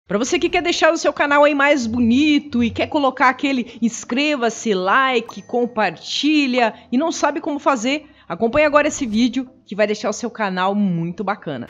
Para você que quer deixar o seu canal aí mais bonito e quer colocar aquele inscreva-se, like, compartilha e não sabe como fazer, acompanhe agora esse vídeo que vai deixar o seu canal muito bacana.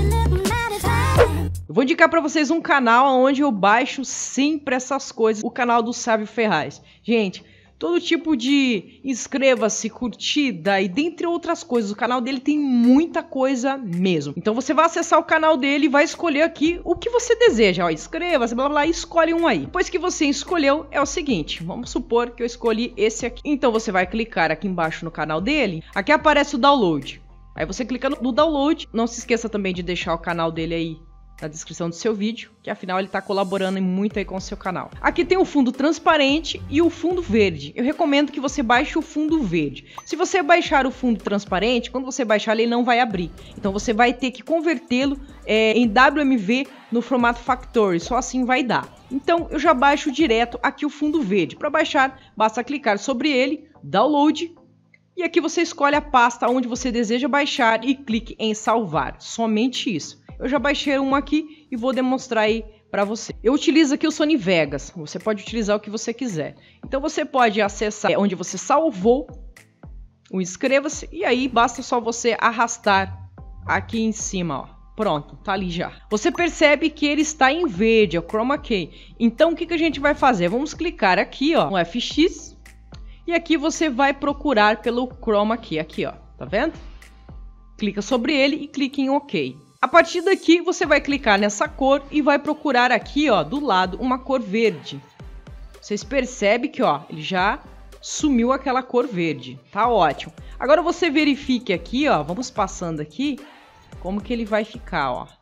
Eu vou indicar para vocês um canal onde eu baixo sempre essas coisas, o canal do Sávio Ferraz. Gente, todo tipo de inscreva-se, curtida e dentre outras coisas. O canal dele tem muita coisa mesmo. Então você vai acessar o canal dele e vai escolher aqui o que você deseja. Ó, inscreva-se, blá blá, e escolhe um aí. Depois que você escolheu, é o seguinte. Vamos supor que eu escolhi esse aqui. Então você vai clicar aqui embaixo no canal dele. Aqui aparece o download. Aí você clica no download. Não se esqueça também de deixar o canal dele aí na descrição do seu vídeo, que afinal ele está colaborando muito aí com o seu canal. Aqui tem o fundo transparente e o fundo verde. Eu recomendo que você baixe o fundo verde. Se você baixar o fundo transparente, quando você baixar ele não vai abrir. Então você vai ter que convertê-lo em WMV no formato Factory, só assim vai dar. Então eu já baixo direto aqui o fundo verde. Para baixar, basta clicar sobre ele, download, e aqui você escolhe a pasta onde você deseja baixar e clique em salvar. Somente isso. Eu já baixei um aqui e vou demonstrar aí para você. Eu utilizo aqui o Sony Vegas. Você pode utilizar o que você quiser. Então você pode acessar onde você salvou o inscreva-se e aí basta só você arrastar aqui em cima, ó. Pronto, tá ali já. Você percebe que ele está em verde, é o Chroma Key. Então o que a gente vai fazer? Vamos clicar aqui, ó, no FX. E aqui você vai procurar pelo Chroma Key, aqui, ó. Tá vendo? Clica sobre ele e clique em OK. A partir daqui, você vai clicar nessa cor e vai procurar aqui, ó, do lado, uma cor verde. Vocês percebem que, ó, ele já sumiu aquela cor verde. Tá ótimo. Agora você verifique aqui, ó, vamos passando aqui, como que ele vai ficar, ó.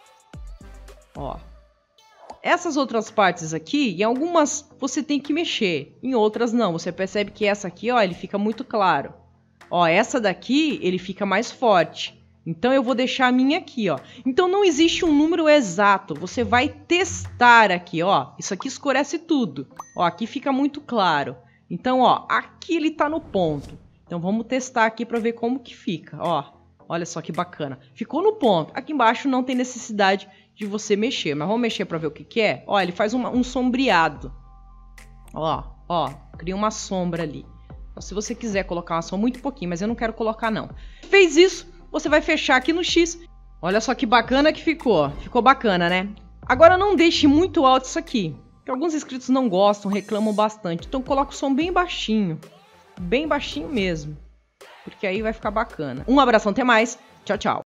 Ó. Essas outras partes aqui, em algumas você tem que mexer, em outras não. Você percebe que essa aqui, ó, ele fica muito claro. Ó, essa daqui, ele fica mais forte. Então eu vou deixar a minha aqui, ó. Então não existe um número exato. Você vai testar aqui, ó. Isso aqui escurece tudo. Ó, aqui fica muito claro. Então, ó, aqui ele tá no ponto. Então vamos testar aqui para ver como que fica, ó. Olha só que bacana. Ficou no ponto. Aqui embaixo não tem necessidade de você mexer, mas vamos mexer para ver o que que é. Ó, ele faz um sombreado. Ó, ó, cria uma sombra ali. Então, se você quiser colocar uma sombra, muito pouquinho, mas eu não quero colocar não. Fez isso. Você vai fechar aqui no X. Olha só que bacana que ficou. Ficou bacana, né? Agora não deixe muito alto isso aqui, porque alguns inscritos não gostam, reclamam bastante. Então coloque o som bem baixinho mesmo, porque aí vai ficar bacana. Um abração, até mais. Tchau, tchau.